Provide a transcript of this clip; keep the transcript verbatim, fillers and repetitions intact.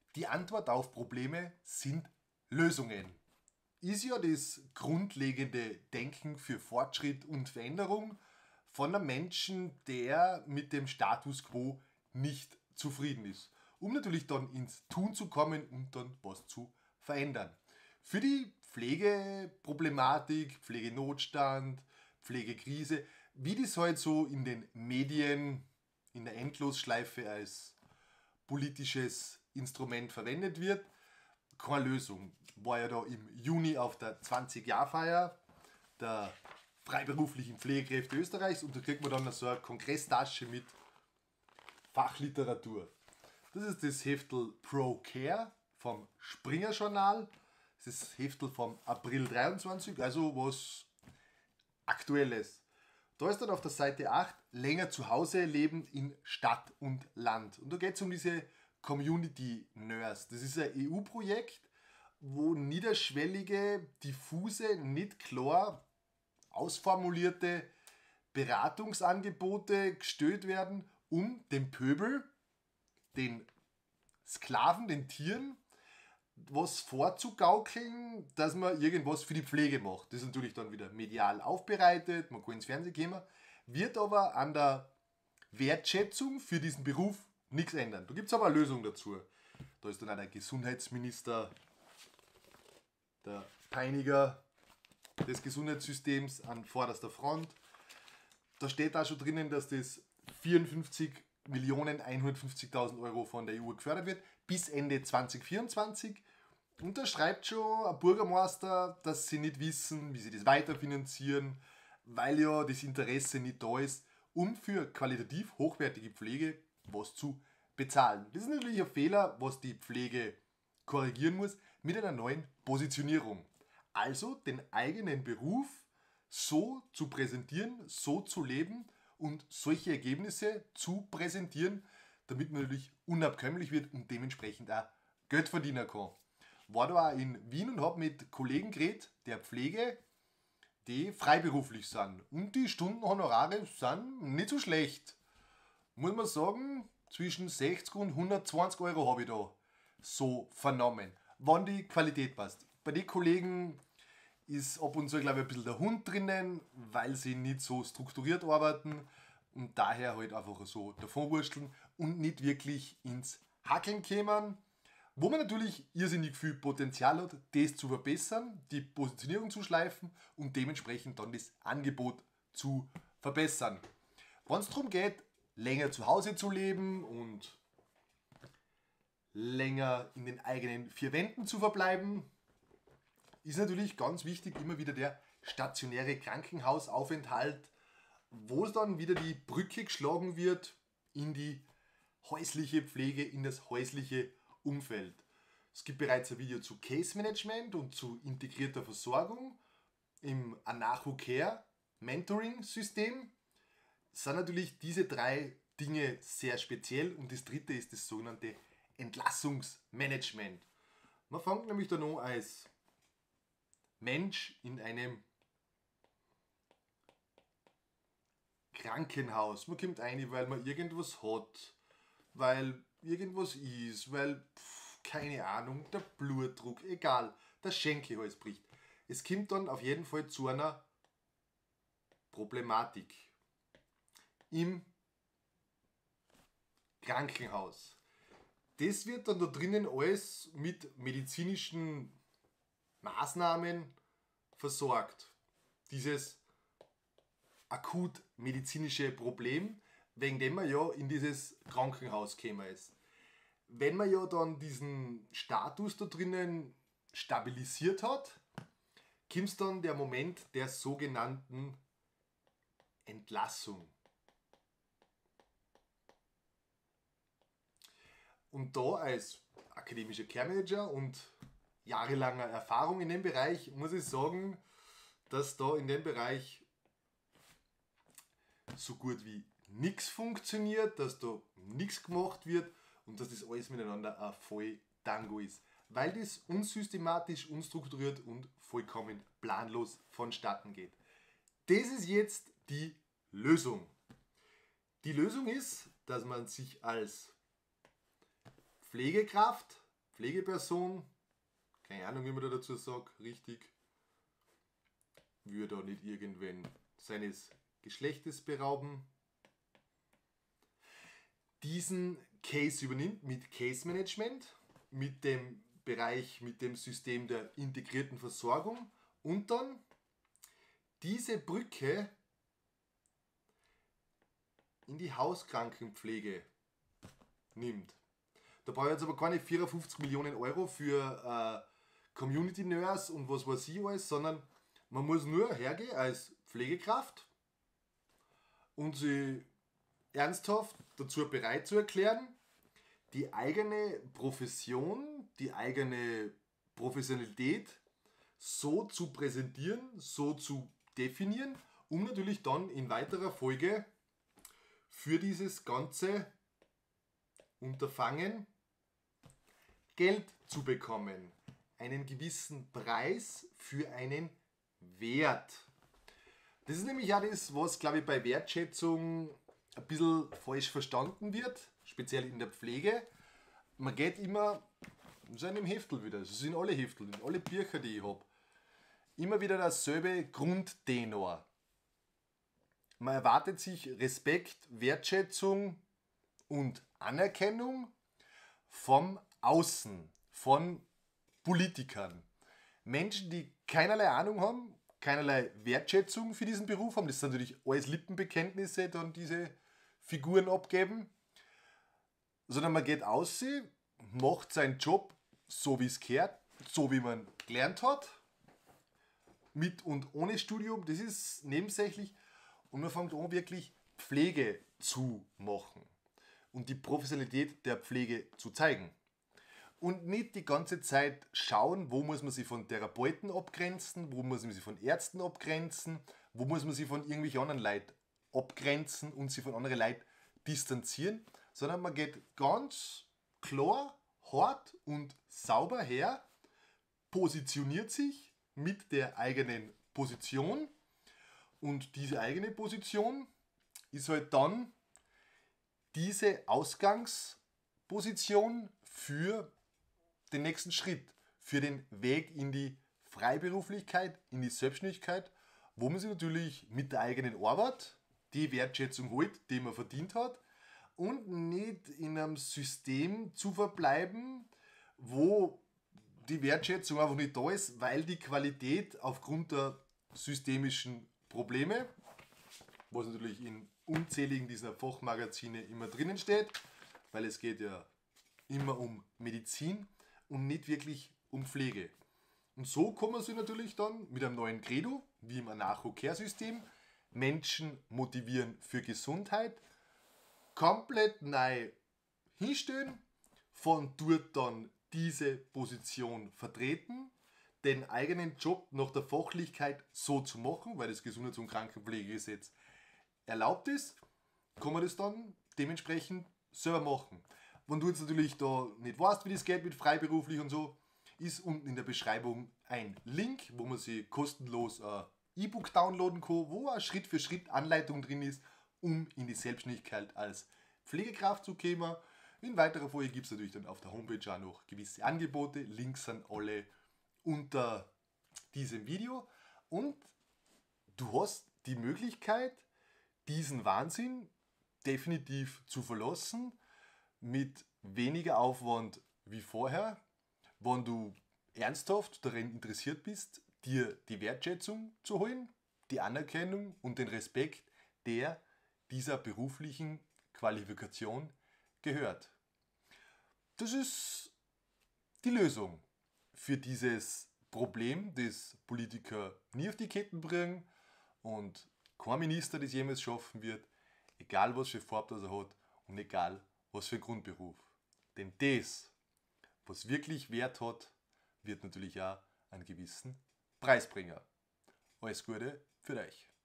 Die Antwort auf Probleme sind Lösungen. Ist ja das grundlegende Denken für Fortschritt und Veränderung von einem Menschen, der mit dem Status quo nicht zufrieden ist. Um natürlich dann ins Tun zu kommen und dann was zu verändern. Für die Pflegeproblematik, Pflegenotstand, Pflegekrise, wie das halt so in den Medien in der Endlosschleife als politisches Instrument verwendet wird, keine Lösung. War ja da im Juni auf der zwanzig-Jahr-Feier der freiberuflichen Pflegekräfte Österreichs und da kriegt man dann so eine Kongresstasche mit Fachliteratur. Das ist das Heftel Pro Care vom Springer Journal. Das ist das Heftel vom April dreiundzwanzig, also was Aktuelles. Da ist dann auf der Seite acht länger zu Hause leben in Stadt und Land. Und da geht es um diese Community Nurse. Das ist ein E U-Projekt, wo niederschwellige, diffuse, nicht klar ausformulierte Beratungsangebote gestellt werden, um den Pöbel, den Sklaven, den Tieren, was vorzugaukeln, dass man irgendwas für die Pflege macht. Das ist natürlich dann wieder medial aufbereitet, man kann ins Fernsehen kommen, wird aber an der Wertschätzung für diesen Beruf nichts ändern. Da gibt es aber eine Lösung dazu. Da ist dann auch der Gesundheitsminister, der Peiniger des Gesundheitssystems an vorderster Front. Da steht da schon drinnen, dass das vierundfünfzig Millionen hundertfünfzigtausend Euro von der E U gefördert wird, bis Ende zwanzig vierundzwanzig. Und da schreibt schon ein Bürgermeister, dass sie nicht wissen, wie sie das weiterfinanzieren, weil ja das Interesse nicht da ist, um für qualitativ hochwertige Pflege was zu bezahlen. Das ist natürlich ein Fehler, was die Pflege korrigieren muss, mit einer neuen Positionierung. Also den eigenen Beruf so zu präsentieren, so zu leben und solche Ergebnisse zu präsentieren, damit man natürlich unabkömmlich wird und dementsprechend auch Geld verdienen kann. War da auch in Wien und habe mit Kollegen geredet, der Pflege, die freiberuflich sind. Und die Stundenhonorare sind nicht so schlecht. Muss man sagen, zwischen sechzig und hundertzwanzig Euro habe ich da so vernommen, wann die Qualität passt. Bei den Kollegen ist ab und zu, glaube ich, ein bisschen der Hund drinnen, weil sie nicht so strukturiert arbeiten und daher halt einfach so davonwursteln und nicht wirklich ins Hackeln kommen. Wo man natürlich irrsinnig viel Potenzial hat, das zu verbessern, die Positionierung zu schleifen und dementsprechend dann das Angebot zu verbessern. Wenn es darum geht, länger zu Hause zu leben und länger in den eigenen vier Wänden zu verbleiben, ist natürlich ganz wichtig immer wieder der stationäre Krankenhausaufenthalt, wo es dann wieder die Brücke geschlagen wird in die häusliche Pflege, in das häusliche Umfeld. Es gibt bereits ein Video zu Case Management und zu integrierter Versorgung im Anahu Care Mentoring System. Sind natürlich diese drei Dinge sehr speziell und das dritte ist das sogenannte Entlassungsmanagement. Man fängt nämlich dann an als Mensch in einem Krankenhaus. Man kommt rein, weil man irgendwas hat, weil irgendwas ist, weil, pff, keine Ahnung, der Blutdruck, egal, der Schenkelhals bricht. Es kommt dann auf jeden Fall zu einer Problematik im Krankenhaus. Das wird dann da drinnen alles mit medizinischen Maßnahmen versorgt. Dieses akut medizinische Problem, wegen dem man ja in dieses Krankenhaus gekommen ist. Wenn man ja dann diesen Status da drinnen stabilisiert hat, kommt dann der Moment der sogenannten Entlassung. Und da als akademischer Care Manager und jahrelanger Erfahrung in dem Bereich muss ich sagen, dass da in dem Bereich so gut wie nichts funktioniert, dass da nichts gemacht wird und dass das alles miteinander ein voll Tango ist. Weil das unsystematisch, unstrukturiert und vollkommen planlos vonstatten geht. Das ist jetzt die Lösung. Die Lösung ist, dass man sich als Pflegekraft Pflegeperson, keine Ahnung, wie man da dazu sagt, richtig, würde da nicht irgendwen seines Geschlechtes berauben, diesen Case übernimmt mit Case Management, mit dem Bereich, mit dem System der integrierten Versorgung und dann diese Brücke in die Hauskrankenpflege nimmt. Da brauche ich jetzt aber keine vierundfünfzig Millionen Euro für äh, Community Nurse und was weiß ich alles, sondern man muss nur hergehen als Pflegekraft und sie ernsthaft dazu bereit zu erklären, die eigene Profession, die eigene Professionalität so zu präsentieren, so zu definieren, um natürlich dann in weiterer Folge für dieses ganze Unterfangen Geld zu bekommen. Einen gewissen Preis für einen Wert. Das ist nämlich auch das, was, glaube ich, bei Wertschätzung ein bisschen falsch verstanden wird, speziell in der Pflege. Man geht immer, so in dem Heftel wieder, das sind alle Heftel, in alle Bücher, die ich habe, immer wieder dasselbe Grundtenor. Man erwartet sich Respekt, Wertschätzung und Anerkennung vom Außen, von Politikern. Menschen, die keinerlei Ahnung haben, keinerlei Wertschätzung für diesen Beruf haben, das sind natürlich alles Lippenbekenntnisse, dann diese Figuren abgeben, sondern man geht aus, macht seinen Job so wie es gehört, so wie man gelernt hat, mit und ohne Studium, das ist nebensächlich, und man fängt an, wirklich Pflege zu machen und die Professionalität der Pflege zu zeigen. Und nicht die ganze Zeit schauen, wo muss man sich von Therapeuten abgrenzen, wo muss man sich von Ärzten abgrenzen, wo muss man sich von irgendwelchen anderen Leuten abgrenzen und sich von anderen Leuten distanzieren, sondern man geht ganz klar, hart und sauber her, positioniert sich mit der eigenen Position und diese eigene Position ist halt dann diese Ausgangsposition für den nächsten Schritt, für den Weg in die Freiberuflichkeit, in die Selbstständigkeit, wo man sich natürlich mit der eigenen Arbeit die Wertschätzung holt, die man verdient hat, und nicht in einem System zu verbleiben, wo die Wertschätzung einfach nicht da ist, weil die Qualität aufgrund der systemischen Probleme, was natürlich in unzähligen dieser Fachmagazine immer drinnen steht, weil es geht ja immer um Medizin und nicht wirklich um Pflege. Und so kann man sich natürlich dann mit einem neuen Credo, wie im Anarcho-Care-System, Menschen motivieren für Gesundheit, komplett neu hinstellen, von dort dann diese Position vertreten, den eigenen Job nach der Fachlichkeit so zu machen, weil das Gesundheits- und Krankenpflegegesetz erlaubt ist, kann man das dann dementsprechend selber machen. Wenn du jetzt natürlich da nicht weißt, wie das geht mit freiberuflich und so, ist unten in der Beschreibung ein Link, wo man sich kostenlos ein E-Book downloaden kann, wo eine Schritt für Schritt Anleitung drin ist, um in die Selbstständigkeit als Pflegekraft zu kommen. In weiterer Folge gibt es natürlich dann auf der Homepage auch noch gewisse Angebote. Links sind alle unter diesem Video. Und du hast die Möglichkeit, diesen Wahnsinn definitiv zu verlassen, mit weniger Aufwand wie vorher, wenn du ernsthaft daran interessiert bist, dir die Wertschätzung zu holen, die Anerkennung und den Respekt, der dieser beruflichen Qualifikation gehört. Das ist die Lösung für dieses Problem, das Politiker nie auf die Ketten bringen und kein Minister das jemals schaffen wird, egal was für Farbe das er hat und egal was für Grundberuf. Denn das, was wirklich Wert hat, wird natürlich auch einen gewissen Preis bringen. Alles Gute für euch.